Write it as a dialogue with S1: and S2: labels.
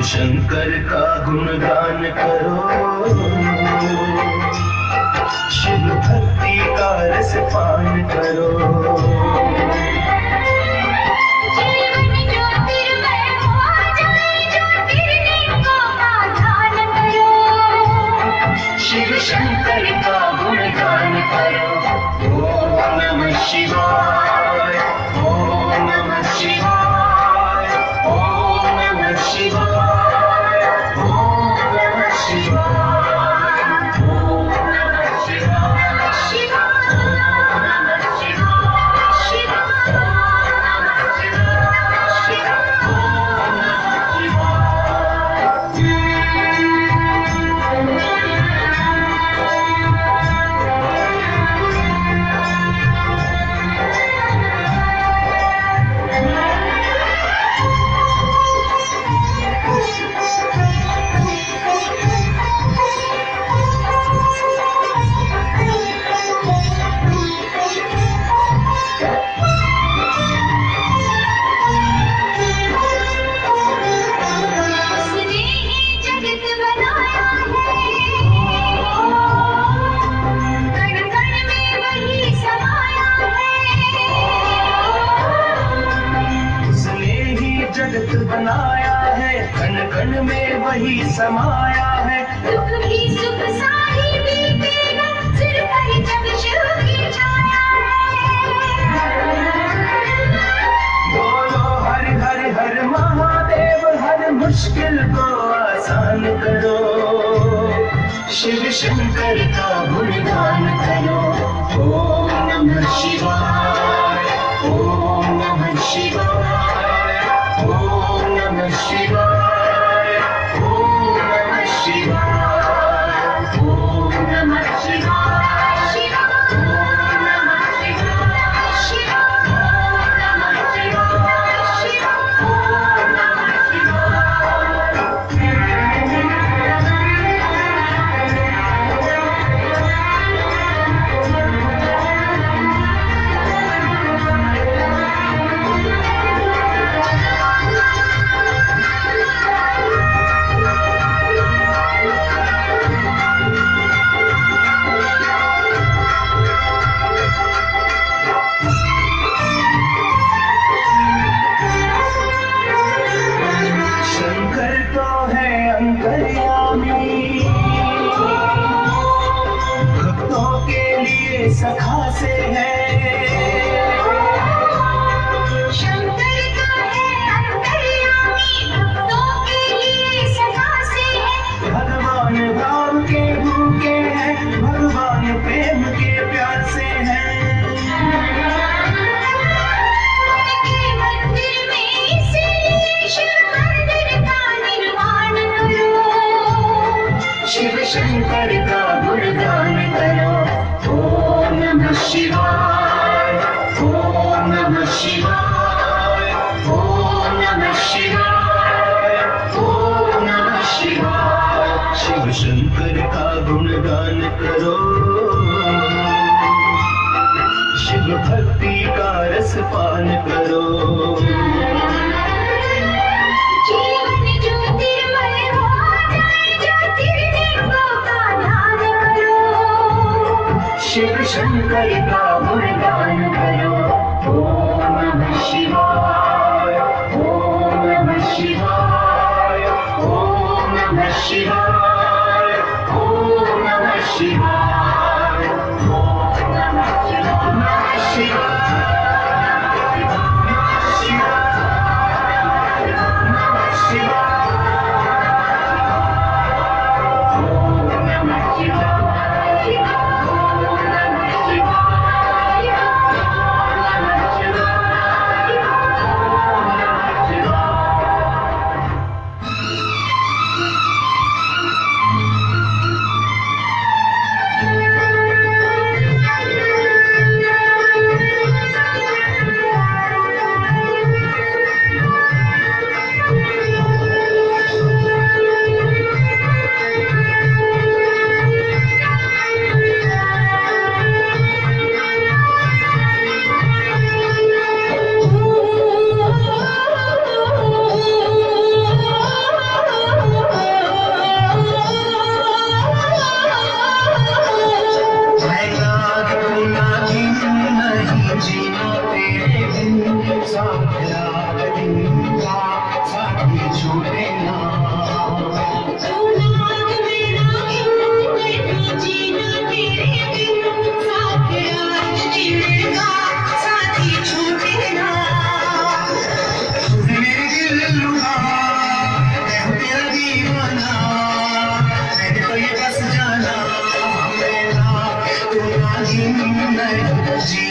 S1: शंकर का गुणगान करो, शिव भक्ति का रस पान करो।
S2: जीवन ज्योतिर्मय हो जाए, ज्योतिर्लिंगों का ध्यान करो।
S1: शिव शंकर का गुणगान करो। ओम नमः शिवाय, ओम नमः शिवाय, ओम नमः शिवाय, ओम नमः शिवाय, ओम नमः शिवाय, शिवाय नमः शिवाय, शिवाय नमः शिवाय, शिवाय नमः बनाया है, कण कण में वही समाया है।
S2: दुख भी सुख साही बीतेगा, सिर पर जब शिव की छाया है।
S1: बोलो हर हर हर महादेव, हर मुश्किल को आसान करो। शिव शंकर का गुणगान करो। ओम नमः शिवाय, ओम नमः शिवाय, ओम नमः शिवाय, ओम नमः शिवाय, ओम नमः शिवाय, शिवाय नमः शिवाय, शिवाय नमः शिवाय, शिवाय नमः सखा से है।
S2: शंकर का है अंतर्यामी, भक्तों के लिए सखा से है।
S1: भगवान भाव के भूखे हैं, भगवान प्रेम के प्यार से हैं।
S2: उनके मंदिर में इसीलिए शिव मंदिर का निर्माण करो।
S1: शिव शंकर का गुणगान करो। ओम नमः शिवाय, ओम नमः शिवाय, ओम नमः शिवाय, ओम नमः शिवाय। शिव शंकर का गुणगान करो। शिव भक्ति का रस पान करो।
S2: जीवन ज्योतिर्मय हो जाए, ज्योतिर्लिंगों का ध्यान करो।
S1: शिव शंकर का गुणगान करो। ओम नमः शिवाय, ओम नमः शिवाय, ओम नमः शिवाय, ओम नमः शिवाय, ओम नमः शिवाय, नमः शिवाय। जी